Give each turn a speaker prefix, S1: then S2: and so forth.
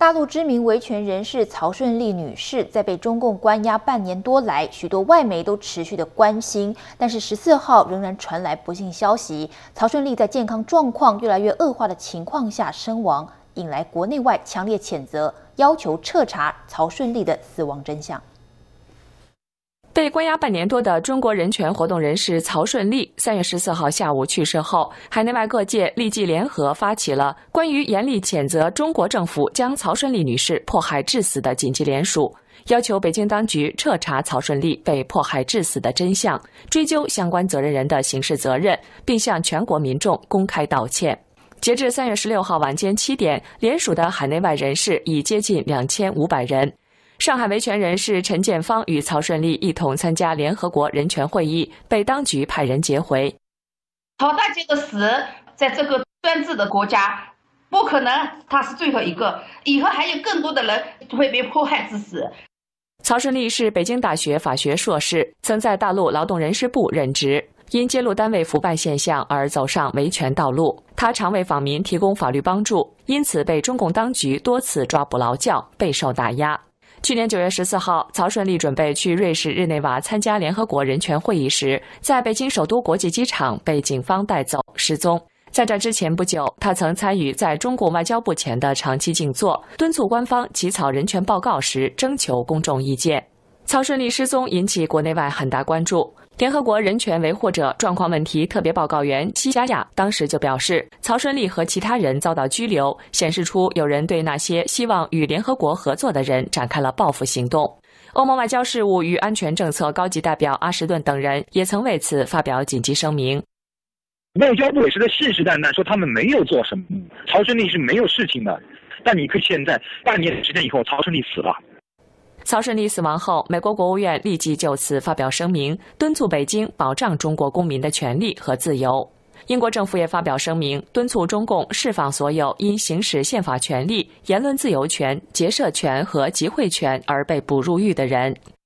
S1: 大陆知名维权人士曹顺利女士在被中共关押半年多来，许多外媒都持续的关心，但是14号仍然传来不幸消息，曹顺利在健康状况越来越恶化的情况下身亡，引来国内外强烈谴责，要求彻查曹顺利的死亡真相。
S2: 被关押半年多的中国人权活动人士曹顺利3月14号下午去世后，海内外各界立即联合发起了关于严厉谴责中国政府将曹顺利女士迫害致死的紧急联署，要求北京当局彻查曹顺利被迫害致死的真相，追究相关责任人的刑事责任，并向全国民众公开道歉。截至3月16号晚间7点，联署的海内外人士已接近2500人。上海维权人士陈建芳与曹顺利一同参加联合国人权会议，被当局派人截回。
S3: 曹大姐的死，在这个专制的国家，不可能他是最后一个，以后还有更多的人会被迫害致死。
S2: 曹顺利是北京大学法学硕士，曾在大陆劳动人事部任职，因揭露单位腐败现象而走上维权道路。他常为访民提供法律帮助，因此被中共当局多次抓捕劳教，备受打压。去年9月14号，曹顺利准备去瑞士日内瓦参加联合国人权会议时，在北京首都国际机场被警方带走失踪。在这之前不久，他曾参与在中共外交部前的长期静坐，敦促官方起草人权报告时征求公众意见。曹顺利失踪引起国内外很大关注。联合国人权维护者状况问题特别报告员西加亚当时就表示，曹顺利和其他人遭到拘留，显示出有人对那些希望与联合国合作的人展开了报复行动。欧盟外交事务与安全政策高级代表阿什顿等人也曾为此发表紧急声明。
S4: 外交部也是在信誓旦旦说他们没有做什么，曹顺利是没有事情的。但你可以现在半年时间以后，曹顺利死了。
S2: 曹顺利死亡后，美国国务院立即就此发表声明，敦促北京保障中国公民的权利和自由。英国政府也发表声明，敦促中共释放所有因行使宪法权利、言论自由权、结社权和集会权而被捕入狱的人。